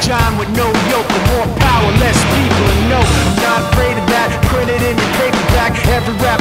shine with no yoke, but more power, less people, and no, I'm not afraid of that. Print it in your paperback. Every rap